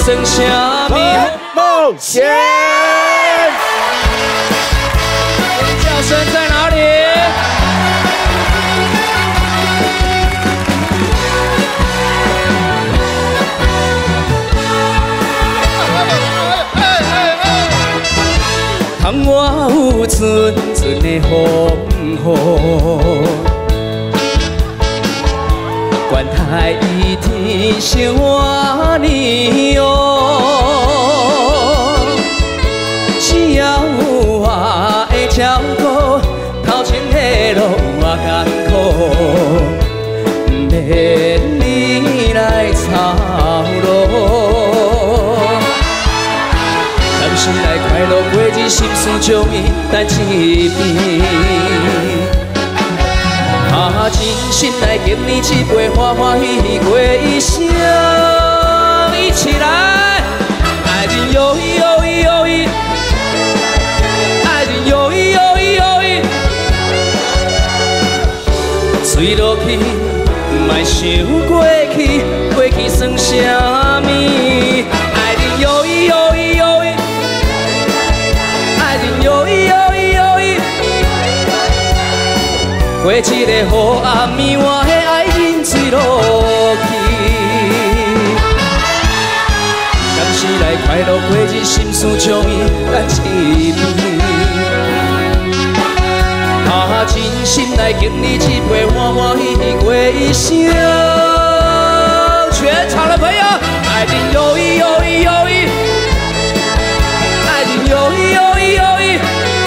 算啥物？ 梦想。 叫声在哪里？窗外有阵阵的风雨，管他一天生活年哦，只要我会照顾，头前的路我艰苦，免你来操劳。甘心来快乐过日，心事将伊等一边。真心来敬你一杯，欢欢喜喜过一生。一起来，爱情有意有意有意，爱情有意有意有意。水落去，莫想过去，过去算啥物？爱情有意有意有意。有意有意有意，过一个好暗暝，我的爱人坠落去。甘心来快乐过日，心事将伊等一边。真心来敬你一杯，欢欢喜喜过一生。全场的朋友，爱情有意有意有意，爱情有意有意有意。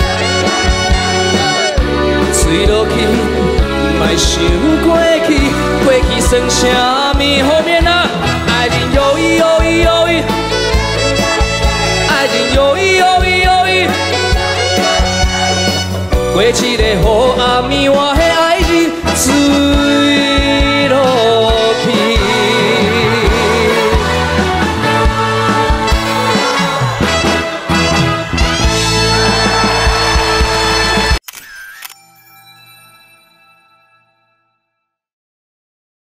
水落去，莫想过去，过去算啥物？后面呢？爱情有意有意有意，爱情有意有意有意。过一个好暗暝，我的爱人